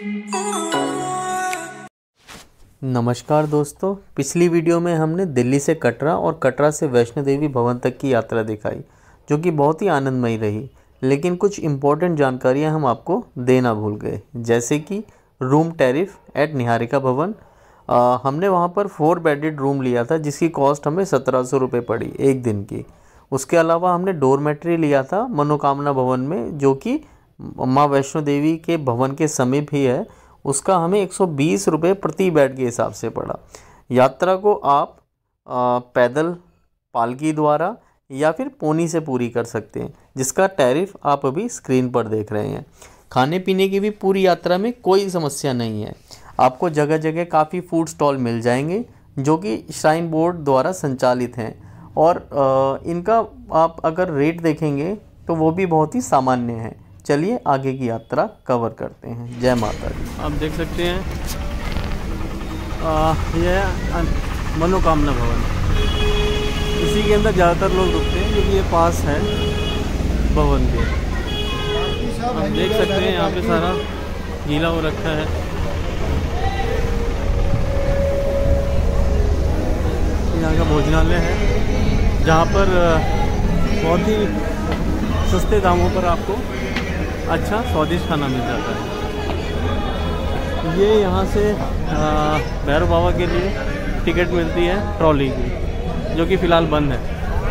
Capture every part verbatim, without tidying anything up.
नमस्कार दोस्तों, पिछली वीडियो में हमने दिल्ली से कटरा और कटरा से वैष्णो देवी भवन तक की यात्रा दिखाई, जो कि बहुत ही आनंदमयी रही। लेकिन कुछ इम्पोर्टेंट जानकारियां हम आपको देना भूल गए, जैसे कि रूम टैरिफ एट निहारिका भवन। आ, हमने वहां पर फोर बेडेड रूम लिया था, जिसकी कॉस्ट हमें सत्रह सौ रुपये पड़ी एक दिन की। उसके अलावा हमने डोरमेट्री लिया था मनोकामना भवन में, जो कि माँ वैष्णो देवी के भवन के समीप ही है। उसका हमें एक सौ बीस रुपये प्रति बेड के हिसाब से पड़ा। यात्रा को आप आ, पैदल, पालकी द्वारा या फिर पोनी से पूरी कर सकते हैं, जिसका टैरिफ आप अभी स्क्रीन पर देख रहे हैं। खाने पीने की भी पूरी यात्रा में कोई समस्या नहीं है। आपको जगह जगह काफ़ी फूड स्टॉल मिल जाएंगे, जो कि श्राइन बोर्ड द्वारा संचालित हैं, और आ, इनका आप अगर रेट देखेंगे तो वो भी बहुत ही सामान्य है। चलिए आगे की यात्रा कवर करते हैं। जय माता दी। आप देख सकते हैं यह मनोकामना भवन, इसी के अंदर ज़्यादातर लोग रुकते हैं क्योंकि ये पास है भवन के। आप देख सकते हैं यहाँ पे सारा गीला हो रखा है। यहाँ का भोजनालय है, जहाँ पर बहुत ही सस्ते दामों पर आपको अच्छा स्वादिष्ट खाना मिल जाता है। ये यहाँ से भैरव बाबा के लिए टिकट मिलती है ट्रॉली की, जो कि फ़िलहाल बंद है।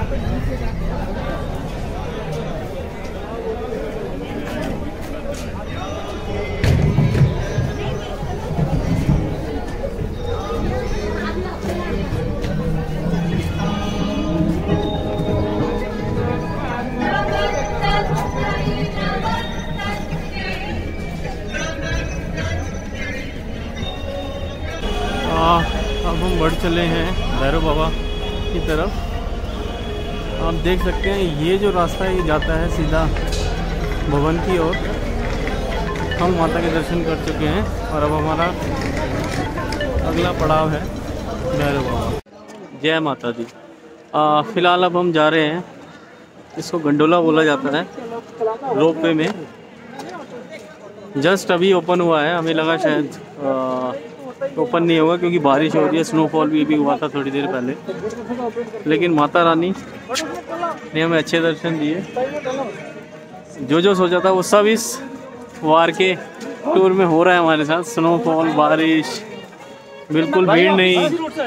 अब हम बढ़ चले हैं भैरव बाबा की तरफ। आप देख सकते हैं ये जो रास्ता है ये जाता है सीधा भवन की ओर। हम माता के दर्शन कर चुके हैं और अब हमारा अगला पड़ाव है भैरव बाबा। जय माता दी। फ़िलहाल अब हम जा रहे हैं, इसको गंडोला बोला जाता है, रोपवे में। जस्ट अभी ओपन हुआ है, हमें लगा शायद आ, ओपन नहीं होगा क्योंकि बारिश हो रही है। स्नोफॉल भी भी हुआ था थोड़ी देर पहले, लेकिन माता रानी ने हमें अच्छे दर्शन दिए। जो जो सोचा था वो सब इस वार के टूर में हो रहा है हमारे साथ। स्नोफॉल, बारिश, बिल्कुल भीड़ नहीं,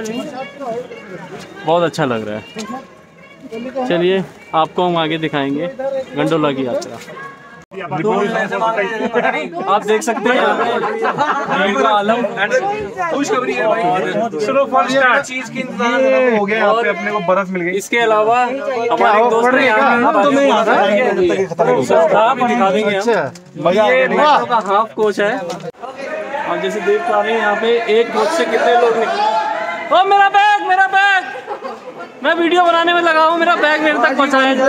बहुत अच्छा लग रहा है। चलिए आपको हम आगे दिखाएंगे गंडोला की यात्रा। तो आप देख सकते हैं यहाँ का आलम खुशखबरी है भाई, स्नोफॉल चीज की इंतजार हो गया, और अपने को बर्फ मिल गई। इसके अलावा हमारे दोस्त ने यहाँ दिखा देंगे हम, ये मेट्रो का हाफ कोच है। और जैसे देख पा रहे हैं यहाँ पे एक कोच से कितने लोग निकले। ओ मेरा बैग, मेरा बैग, मैं वीडियो बनाने में लगा हूँ, मेरा बैग मेरे तक पहुँचाया।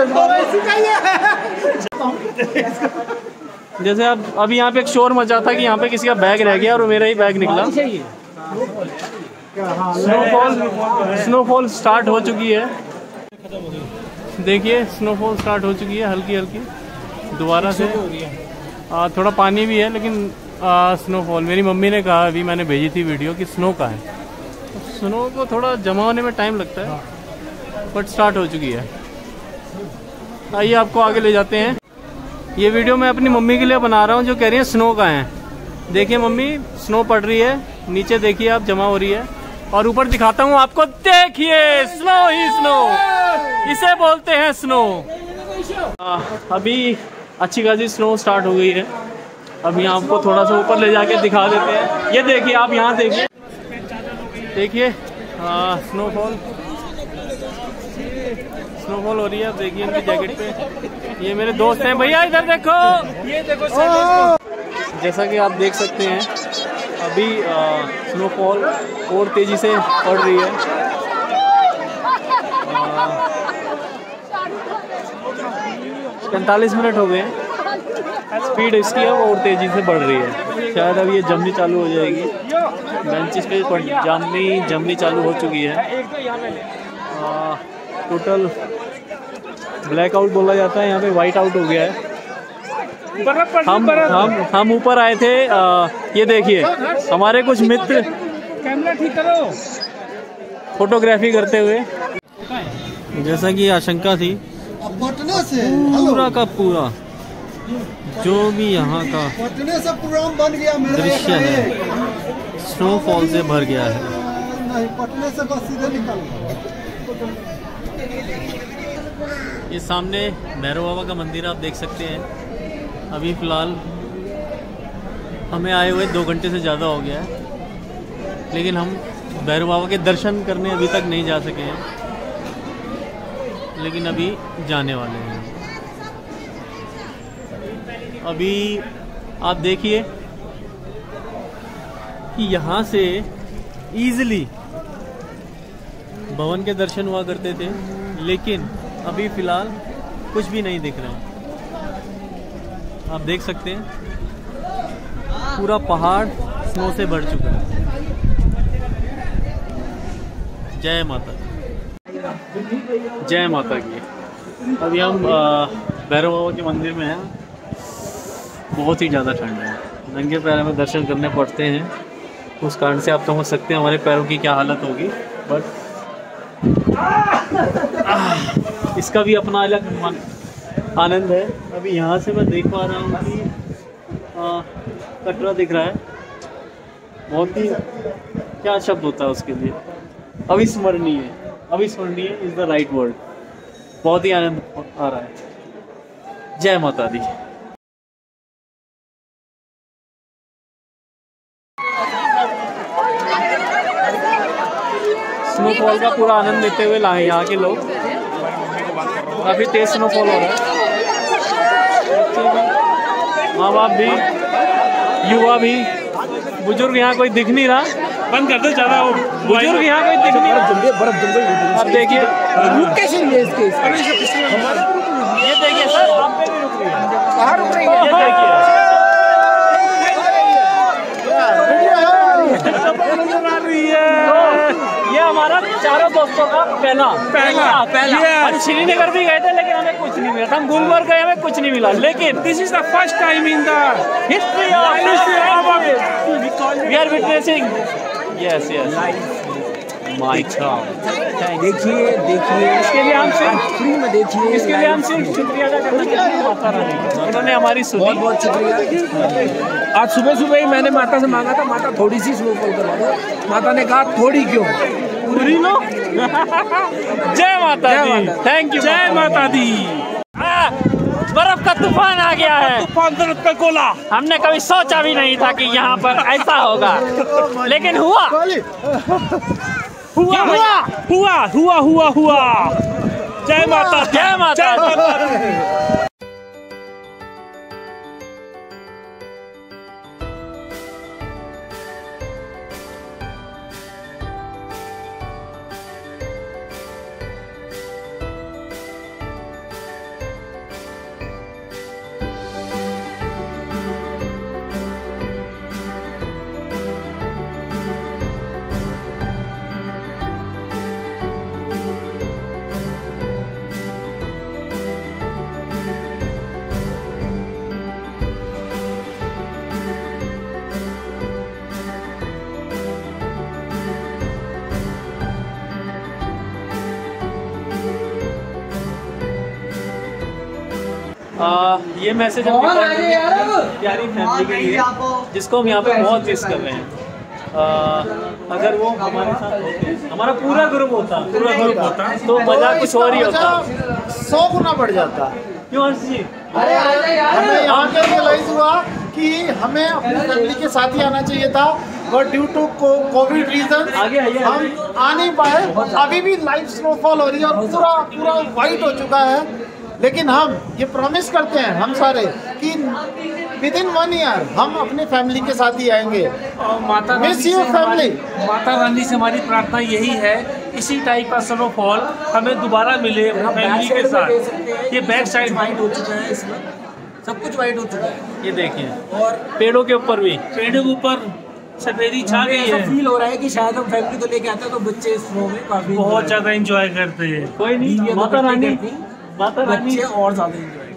जैसे अब अभी यहाँ पे एक शोर मचा था कि यहाँ पे किसी का बैग रह गया और मेरा ही बैग निकला। स्नोफॉल स्नोफॉल स्टार्ट हो चुकी है। देखिए स्नोफॉल स्टार्ट हो चुकी है हल्की हल्की दोबारा से। आ, थोड़ा पानी भी है, लेकिन आ, स्नोफॉल, मेरी मम्मी ने कहा, अभी मैंने भेजी थी वीडियो कि स्नो का है। तो स्नो को थोड़ा जमा होने में टाइम लगता है, बट स्टार्ट हो चुकी है। आइए आपको आगे ले जाते हैं। ये वीडियो मैं अपनी मम्मी के लिए बना रहा हूँ, जो कह रही है स्नो का है। देखिए मम्मी, स्नो पड़ रही है, नीचे देखिए आप, जमा हो रही है। और ऊपर दिखाता हूँ आपको, देखिए स्नो ही स्नो, इसे बोलते हैं स्नो। आ, अभी अच्छी खासी स्नो स्टार्ट हो गई है। अब यहाँ आपको थोड़ा सा ऊपर ले जाके दिखा देते हैं। ये देखिए आप, यहाँ देखिए, देखिए स्नोफॉल स्नोफॉल हो रही है। देखिए इनकी जैकेट पे, ये मेरे दोस्त हैं। भैया इधर देखो, ये देखो। जैसा कि आप देख सकते हैं अभी स्नोफॉल और तेजी से पड़ रही है। पैंतालीस मिनट हो गए, स्पीड इसकी है और तेजी से बढ़ रही है। शायद अब ये जमनी चालू हो जाएगी। बेंचेस पे जमनी जमनी चालू हो चुकी है। टोटल ब्लैक आउट बोला जाता है, यहाँ पे वाइट आउट हो गया है। हम हम हम ऊपर आए थे। आ, ये देखिए हमारे कुछ मित्र कैमरा ठीक करो फोटोग्राफी करते हुए। जैसा कि आशंका थी, पटना से पूरा का पूरा जो भी यहाँ का पटने से प्रोग्राम बन गया मेरा दृश्य है स्नोफॉल से भर गया है। नहीं, पटने से बस सीधे निकल गया। ये सामने भैरव बाबा का मंदिर आप देख सकते हैं। अभी फ़िलहाल हमें आए हुए दो घंटे से ज़्यादा हो गया है, लेकिन हम भैरव बाबा के दर्शन करने अभी तक नहीं जा सके हैं, लेकिन अभी जाने वाले हैं। अभी आप देखिए कि यहाँ से ईज़िली भवन के दर्शन हुआ करते थे, लेकिन अभी फ़िलहाल कुछ भी नहीं दिख रहा है। आप देख सकते हैं पूरा पहाड़ स्नो से भर चुका है। जय माता दी, जय माता की। अभी हम भैरव बाबा के मंदिर में हैं। बहुत ही ज़्यादा ठंड है, नंगे पैर में दर्शन करने पड़ते हैं। उस कारण से आप समझ सकते हैं हमारे पैरों की क्या हालत होगी। बट इसका भी अपना अलग आनंद है। अभी यहाँ से मैं देख पा रहा हूँ कि आ, कटरा दिख रहा है। बहुत ही क्या शब्द होता है उसके लिए, अविस्मरणीय। अविस्मरणीय इज द राइट वर्ड। बहुत ही आनंद आ रहा है। जय माता दी। स्नोफॉल का पूरा आनंद लेते हुए लाए यहाँ के लोग। काफ़ी तेज स्नोफॉल हो रहा है। माँ बाप भी, युवा भी, बुजुर्ग यहाँ कोई दिख नहीं रहा। बंद कर दो ज़्यादा हो, बुजुर्ग यहाँ कोई दिख नहीं रहा। आप देखिए ये देखिए सर, आप पे भी रुक रही है। कहाँ रुक रही है? ये देखिए ये हमारा चारों दोस्तों का पहला पहला पहला हम श्रीनगर भी गए थे, लेकिन हमें कुछ नहीं मिला। हम गुलमर्ग गए, हमें कुछ नहीं मिला। लेकिन this is the first time in the history of we are witnessing. Yes yes my God. देखिए देखिए इसके लिए हम सिर्फ फ्री में देखिए, इसके लिए हम सिर्फ शुक्रिया अदा करना चाहते हैं माता रानी का। उन्होंने हमारी सुनी। बहुत बहुत शुक्रिया। आज सुबह सुबह ही मैंने माता से मांगा था, माता थोड़ी सी स्नोफॉल करवा दो। माता ने कहा थोड़ी क्यों, पूरी लो। जय माता दी, थैंक यू। जय माता दी। बर्फ का तूफान आ गया है। तूफान बर्फ का गोला। हमने कभी सोचा भी नहीं था कि यहाँ पर ऐसा होगा, लेकिन हुआ हुआ हुआ हुआ हुआ हुआ हुआ। जय माता, जय माता। आ, ये मैसेज हम प्यारी फैमिली के लिए, जिसको हम यहाँ पे बहुत मिस कर रहे हैं। आ, अगर वो हमारे साथ होते, हमारा पूरा ग्रुप होता पूरा ग्रुप होता तो मजा कुछ और ही होता, सौ गुना बढ़ जाता। क्यों हर्ष जी? हमें यहाँ पे रियलाइज हुआ कि हमें अपनी फैमिली के साथ ही आना चाहिए था, but due to COVID reason हम आ नहीं पाए। अभी भी लाइव स्नोफॉल हो रही है और पूरा पूरा वाइट हो चुका है, लेकिन हम ये प्रॉमिस करते हैं हम सारे कि विद इन वन ईयर हम अपनी फैमिली के साथ ही आएंगे। और माता miss you family. Mata Rani से हमारी प्रार्थना यही है, इसी टाइप का स्नोफॉल हमें दोबारा मिले फैमिली के साथ। ये बैक साइड वाइट हो चुका है, इसमें सब कुछ वाइट हो चुका है। ये देखिए, और पेड़ों के ऊपर भी, पेड़ों के ऊपर सफेदी छा गई है। फील हो रहा है कि शायद हम फैमिली को लेके आते हैं तो बच्चे स्नो में काफी बहुत ज्यादा एंजॉय करते हैं। कोई नहीं, माता रानी माता रानी और ज्यादा एंजॉय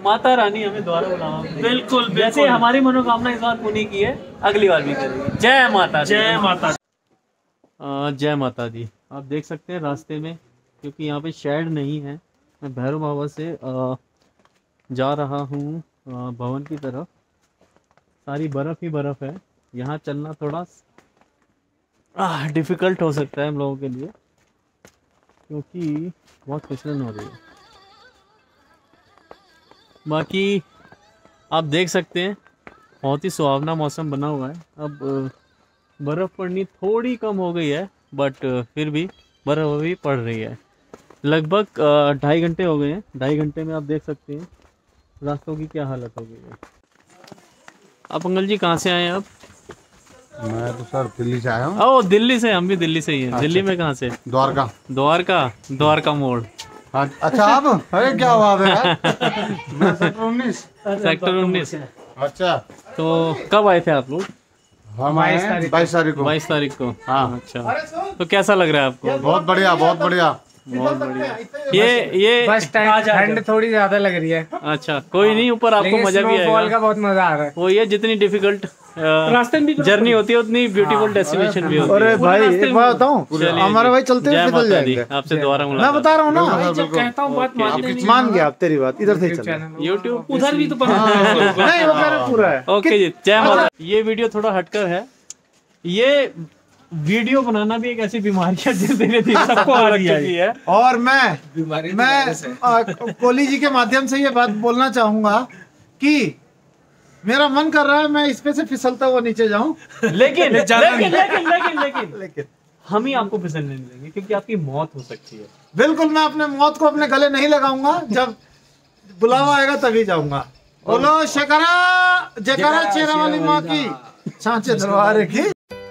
माता रानी हमें दोबारा बुलावा। बिल्कुल जैसे हमारी मनोकामना इस बार पूरी की है, अगली बार भी करेंगे। जय माता दी। जय माता अ, जय माता दी। आप देख सकते हैं रास्ते में, क्योंकि यहाँ पे शेड नहीं है, मैं भैरव बाबा से अ, जा रहा हूँ अ, भवन की तरफ। सारी बर्फ़ ही बर्फ़ है, यहाँ चलना थोड़ा डिफ़िकल्ट हो सकता है हम लोगों के लिए, क्योंकि बहुत फिसलन हो रही है। बाकी आप देख सकते हैं बहुत ही सुहावना मौसम बना हुआ है। अब अ, बर्फ़ पड़नी थोड़ी कम हो गई है, बट फिर भी बर्फ़ अभी पड़ रही है। लगभग अ, ढाई घंटे हो गए हैं। ढाई घंटे में आप देख सकते हैं रास्तों की क्या हालत हो गई है। आप अंकल जी कहाँ से आए हैं आप? मैं तो सर दिल्ली से आया हूँ। ओ दिल्ली से, हम भी दिल्ली से ही हैं। दिल्ली में कहाँ से? द्वारका। द्वारका, द्वारका मोड़। हाँ, अच्छा आप? अरे क्या बात है यार। मैं सेक्टर उन्नीस। सेक्टर उन्नीस। अच्छा, तो कब आए थे आप लोग? हम आए हैं बाईस तारीख को। बाईस तारीख को। हाँ। अच्छा, तो कैसा लग रहा है आपको? बहुत बढ़िया, बहुत बढ़िया। बहुत बढ़िया। ये ये बस ठंड थोड़ी ज्यादा लग रही है। अच्छा, कोई नहीं, ऊपर आपको मजा भी स्नोफॉल आएगा। का बहुत मजा आ रहा है। वो ये जितनी डिफिकल्ट रास्ते में भी जर्नी होती है उतनी ब्यूटीफुल डेस्टिनेशन भी होती है। अरे भाई एक बात बताऊं, चलिए हमारे जी। भाई चलते जय हुए माता फिसल दी। जाएंगे। आपसे दोबारा मैं मुलाकात। बता रहा हूँ ना, भाई जब कहता हूँ बात मान नहीं। मान गया आप, तेरी बात इधर से ही चल। यूट्यूब उधर भी तो बना नहीं वो कह रहे पूरा है। ओके जी, जय माता। ये वीडियो थोड़ा हटकर है। ये वीडियो बनाना भी एक ऐसी बीमारी है जो धीरे धीरे सबको आ रही है। और मैं मैं आ, कोहली जी के माध्यम से ये बात बोलना चाहूंगा कि मेरा मन कर रहा है मैं इस पे से फिसलता हुआ नीचे जाऊं, लेकिन लेकिन लेकिन लेकिन लेकिन लेकिन हम ही आपको फिसलने नहीं देंगे, क्योंकि आपकी मौत हो सकती है। बिल्कुल मैं अपने मौत को अपने गले नहीं लगाऊंगा। जब बुलावा आएगा तभी जाऊंगा। बोलो शकरा जयकारा चेहरा वाली माँ की, सांचे दरबार की।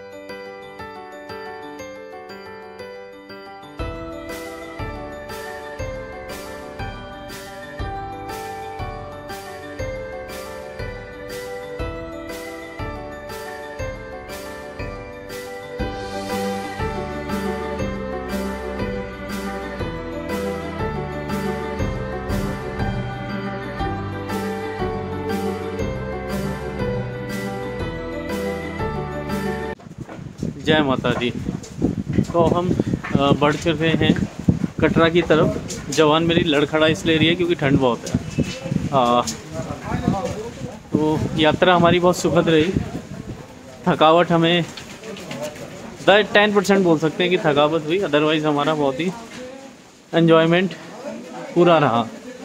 जय माता दी। तो हम अ, बढ़ चुके हैं कटरा की तरफ। जवान मेरी लड़खड़ा इसलिए रही है क्योंकि ठंड बहुत है। आ, तो यात्रा हमारी बहुत सुखद रही। थकावट हमें टेन परसेंट बोल सकते हैं कि थकावट हुई, अदरवाइज़ हमारा बहुत ही एन्जॉयमेंट पूरा रहा।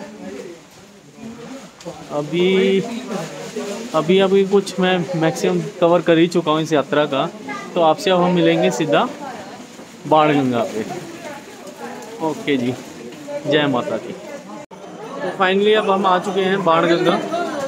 अभी अभी अभी कुछ मैं मैक्सिमम कवर कर ही चुका हूँ इस यात्रा का। तो आपसे अब हम मिलेंगे सीधा बाणगंगा पे। ओके जी, जय माता दी। तो फाइनली अब हम आ चुके हैं बाणगंगा।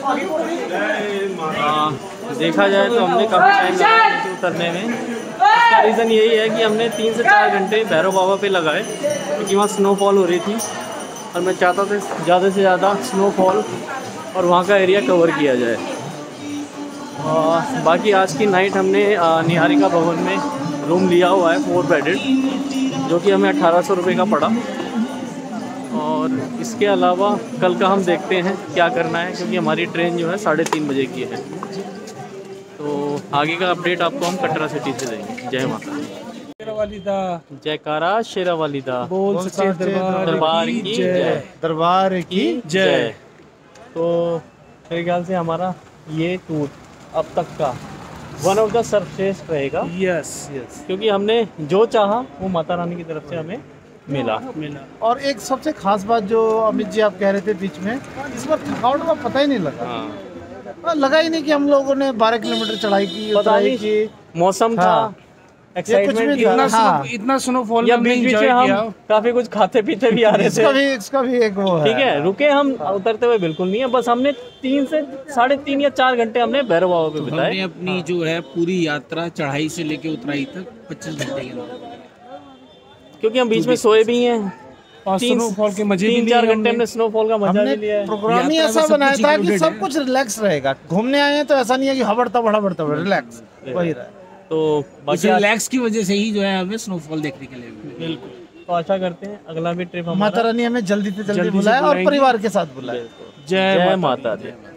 आ, देखा जाए तो हमने काफ़ी टाइम लगा नीचे उतरने में। इसका रीज़न यही है कि हमने तीन से चार घंटे भैरव बाबा पे लगाए, क्योंकि वहाँ स्नोफॉल हो रही थी और मैं चाहता था ज़्यादा से ज़्यादा स्नोफॉल और वहाँ का एरिया कवर किया जाए। आ, बाकी आज की नाइट हमने आ, निहारिका भवन में रूम लिया हुआ है, फोर बेडेड, जो कि हमें अठारह सौ रुपये का पड़ा। और इसके अलावा कल का हम देखते हैं क्या करना है, क्योंकि हमारी ट्रेन जो है साढ़े तीन बजे की है। तो आगे का अपडेट आपको हम कटरा सिटी से देंगे। जय माता दी। जयकारा शेरा वाली दा। बोल सच्चे दरबार दरबार की जय। दरबार की जय। तो मेरे ख्याल से हमारा ये टूर अब तक का वन ऑफ द सर्वश्रेष्ठ रहेगा। यस यस क्योंकि हमने जो चाहा वो माता रानी की तरफ से हमें मिला मिला। और एक सबसे खास बात जो अमित जी आप कह रहे थे बीच में, इस बार थकावट का पता ही नहीं लगा। हाँ, लगा ही नहीं कि हम लोगों ने बारह किलोमीटर चढ़ाई की, पता उतराई नहीं की। मौसम था, हाँ। एक्साइटमेंट भी था। इतना हाँ। स्नो- इतना स्नोफॉल या हमने बीच बीच एंजॉय में किया। हम काफी कुछ खाते पीते भी आ रहे इसका थे। भी इसका भी एक वो है। ठीक है, रुके हम उतरते हुए बिल्कुल नहीं है। बस हमने तीन से साढ़े तीन या चार घंटे हमने भैरव बाबा पे हमने बिताए, अपनी जो है पूरी यात्रा चढ़ाई से लेके उतराई तक पच्चीस घंटे के अंदर। क्योंकि हम बीच में सोए भी हैं। और तीन स्नोफॉल के मजे भी तीन लिए चार घंटे हमने। हमने स्नोफॉल का मजा हमने भी लिया है। प्रोग्राम ही यात्रा ऐसा में सब बनाया कुछ था कि included सब है। कुछ रिलैक्स रहेगा। घूमने आए हैं तो ऐसा नहीं है कि हबड़ तबड़ हबड़ तबड़, रिलैक्स वही रहा। तो उस बाकी आज- रिलैक्स की वजह से ही जो है हमें स्नोफॉल देखने के लिए मिला। बिल्कुल। तो आशा करते हैं अगला भी ट्रिप माता रानी हमें जल्दी से जल्दी बुलाए और परिवार के साथ बुलाए। जय माता दी।